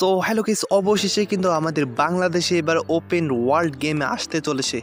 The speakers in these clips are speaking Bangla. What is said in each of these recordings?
সো হ্যালো গাইস, অবশেষে কিন্তু আমাদের বাংলাদেশে এবার ওপেন ওয়ার্ল্ড গেমে আসতে চলেছে।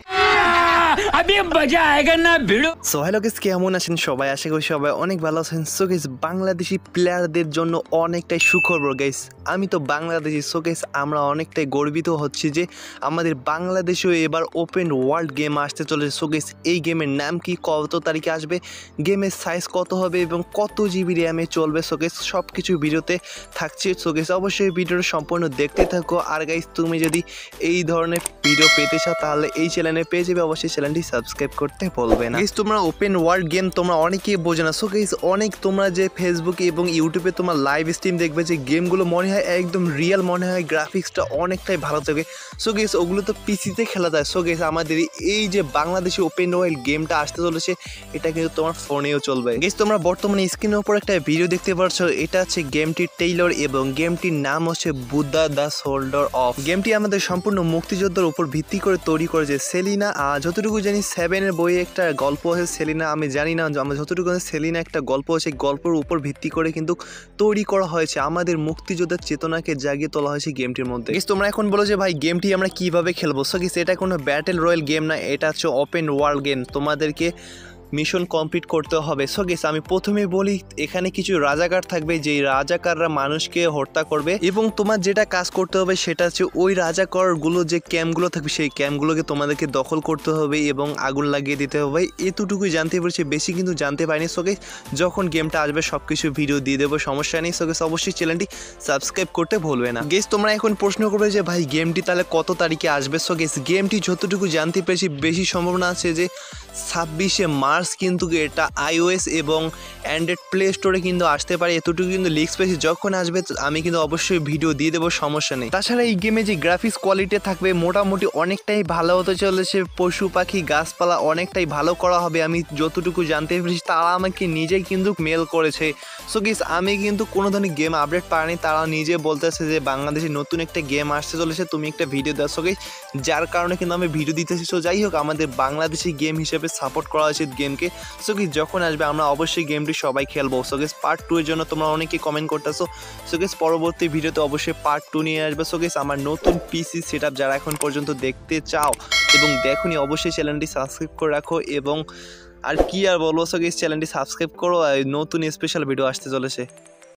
अभी मजा आएगा ना भिड़ो। সো হ্যালো গাইস, কেমন আছেন সবাই? আশা করি সবাই অনেক ভালো আছেন। সো গাইস, বাংলাদেশি প্লেয়ারদের জন্য অনেকটাই সুখবর গাইস। আমি তো বাংলাদেশি, সো গাইস আমরা অনেকটাই গর্বিত হচ্ছি যে আমাদের বাংলাদেশেও এবার ওপেন ওয়ার্ল্ড গেম আসতে চলেছে। সো গাইস, এই গেমের নাম কি, কত তারিখে আসবে, গেমের সাইজ কত হবে এবং কত জিবি র্যামে চলবে, সো গাইস সব কিছু ভিডিওতে থাকছে। সো গাইস অবশ্যই ভিডিওটা সম্পূর্ণ দেখতে থাকো। আর গাইস, তুমি যদি এই ধরনের ভিডিও পেতে চাও তাহলে এই চ্যানেলে পেয়ে যাবে। অবশ্যই চ্যানেলটি সাবস্ক্রাইব করতে ভুলবে না। গাইস, তোমরা ওপেন ওয়ার্ল্ড গেম তোমরা অনেকেই বোঝো না। সো গাইস, অনেক তোমরা যে ফেসবুকে এবং ইউটিউবে তোমার লাইভ স্ট্রিম দেখবে যে গেমগুলো মনে হয় একদম রিয়েল মনে হয়, গ্রাফিক্সটা অনেকটাই ভালো থাকে। সো গাইস, ওগুলো তো পিসিতে খেলা যায়। সো গাইস, আমাদের এই যে বাংলাদেশি ওপেন ওয়ার্ল্ড গেমটা আসতে চলেছে, এটা কিন্তু তোমার ফোনেও চলবে। গাইস, তোমরা বর্তমানে স্ক্রিনের উপর একটা ভিডিও দেখতে পাচ্ছ। এটা হচ্ছে গেমটির ট্রেইলার এবং গেমটির নাম হচ্ছে বুদ্ধা দ্য সোল্ডার অফ। গেমটি আমাদের সম্পূর্ণ মুক্তিযোদ্ধার উপর ভিত্তি করে তৈরি করেছে সেলিনা। যতটুকু জানি 7-এর বইয়ে একটা গল্প আছে সেলিনা, আমি জানি না, আমরা যতটুকু জানি সেলিনা একটা গল্প আছে, গল্পের উপর ভিত্তি করে কিন্তু তৈরি করা হয়েছে। আমাদের মুক্তিযোদ্ধার চেতনাকে জাগিয়ে তোলা হয়েছে গেমটির মধ্যে। গাইস, তোমরা এখন বলো যে ভাই গেমটি আমরা কিভাবে খেলবো? সো গাইস, এটা কোনো ব্যাটেল রয়্যাল গেম না, এটা হচ্ছে ওপেন ওয়ার্ল্ড গেম। তোমাদেরকে মিশন কমপ্লিট করতে হবে। সো গাইস, আমি প্রথমে বলি এখানে কিছু রাজাকার থাকবে, যেই রাজাকাররা মানুষকে হত্যা করবে এবং তোমার যেটা কাজ করতে হবে সেটা হচ্ছে ওই রাজাকারগুলো যে ক্যাম্পগুলো থাকবে সেই ক্যাম্পগুলোকে তোমাদেরকে দখল করতে হবে এবং আগুন লাগিয়ে দিতে হবে। এতটুকুই জানতে পেরেছি, বেশি কিন্তু জানতে পারিনি। সো গাইস, যখন গেমটা আসবে সব কিছু ভিডিও দিয়ে দেবো, সমস্যা নেই। সো গাইস, অবশ্যই চ্যানেলটি সাবস্ক্রাইব করতে ভুলবে না। গাইস, তোমরা এখন প্রশ্ন করবে যে ভাই গেমটি তাহলে কত তারিখে আসবে? সো গাইস, গেমটি যতটুকু জানতে পেরেছি বেশি সম্ভাবনা আছে যে 26শে মার্চ কিন্তু এটা iOS এবং অ্যান্ড্রয়েড প্লে স্টোরে কিন্তু আসতে পারে, এতটুকু কিন্তু লিক্স পেয়েছি। যখন আসবে আমি কিন্তু অবশ্যই ভিডিও দিয়ে দেবো, সমস্যা নেই। তাছাড়া এই গেমে যে গ্রাফিক্স কোয়ালিটি থাকবে মোটামুটি অনেকটাই ভালো হতে চলেছে। পশু পাখি গাছপালা অনেকটাই ভালো করা হবে, আমি যতটুকু জানতে পেরেছি। তারা আমাকে নিজেই কিন্তু মেল করেছে। সো গাইস, আমি কিন্তু কোনো ধরনের গেম আপডেট পাইনি, তারা নিজে বলতেছে যে বাংলাদেশে নতুন একটা গেম আসতে চলেছে, তুমি একটা ভিডিও দাও। সো গাইস, যার কারণে কিন্তু আমি ভিডিও দিতেছি। সো যাই হোক, আমাদের বাংলাদেশি গেম হিসেবে সাপোর্ট করা উচিত গেমকে। সো গাইস, যখন আসবে আমরা অবশ্যই গেমটি সবাই খেলবো। সো গাইস, পার্ট 2 এর জন্য তোমরা অনেকেই কমেন্ট করতেছো। সো গাইস, পরবর্তী ভিডিওতে অবশ্যই পার্ট 2 নিয়ে আসবে। সো গাইস, আমার নতুন পিসি সেটআপ যারা এখন পর্যন্ত দেখতে চাও এবং দেখোনি অবশ্যই চ্যানেলটি সাবস্ক্রাইব করে রাখো। এবং আর কি আর বলবো, সো গাইস চ্যানেলটি সাবস্ক্রাইব করো, নতুন স্পেশাল ভিডিও আসতে চলেছে।